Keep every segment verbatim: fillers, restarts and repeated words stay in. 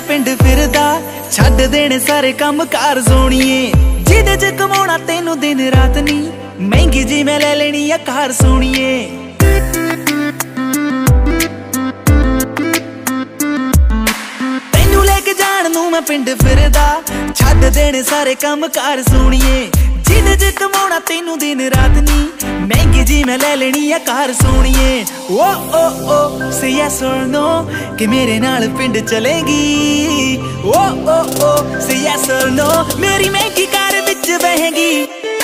मैं पिंड फिरदा छड्ड देने सारे काम कार सोनिए जिदे च कमाउणा तेनू दिन रात नी महंगी जी मैं ले लेनी आ कार सोनिए तेनू लेके जाण नू मैं पिंड फिरदा छड्ड देने सारे काम कार सोनिए जिदे च कमाउणा तेनू दिन रात नी महंगी जी मैं ले लेनी आ कार सोनिए ओ ओ ओ से यस और नो कि मेरे नाल पिंड चलेगी ओ ओ ओ से यस और नो मेरी महंगी कार विच बहेगी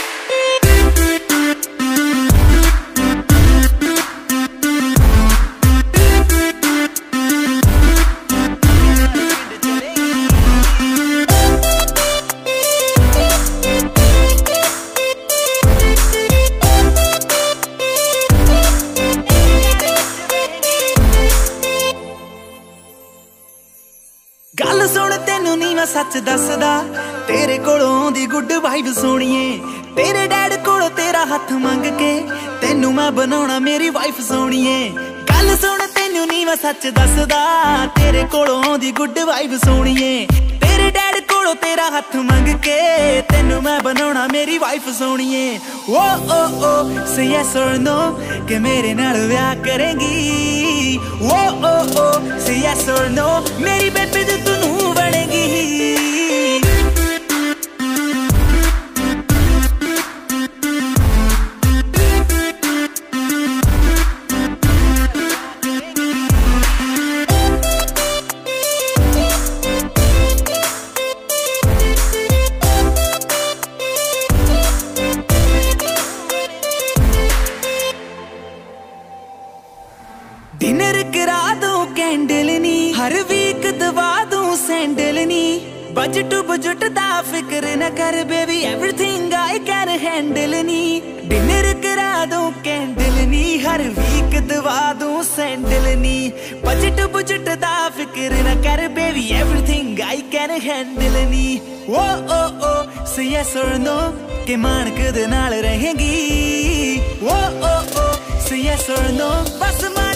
गल सुन तेनू नी मैं सच दसदा तेरे कोलों आउंदी गुड वाइब सोनिए तेरे डैड कोलों तेरा हथ मंग के तेनू मैं बनाउणा मेरी वाइफ सोनिए गल सुन तेनू नी मैं सच दसदा तेरे कोलों आउंदी गुड वाइब सोनिए तेरे डैड कोलों तेरा हथ मंग के तेनू मैं बनाउणा मेरी वाइफ सोनिए ओ ओ ओ से यस और नो कि मेरे नाल ब्याह करेंगी ओ ओ ओ से यस और नो मेरी बेबी ते तू बनेगी डिनर करा दूं कैंडल नी हर वीक दवा दूं सैंडल नी बजट बजट दा फिक्र न कर baby everything I can handle नी डिनर करा दूं कैंडल नी हर वीक दवा दूं सैंडल नी बजट बजट दा फिक्र न कर baby everything I can handle नी ओ ओ ओ से यस और नो के मानक दे नाल रहेंगी ओ ओ ओ से यस और नो बस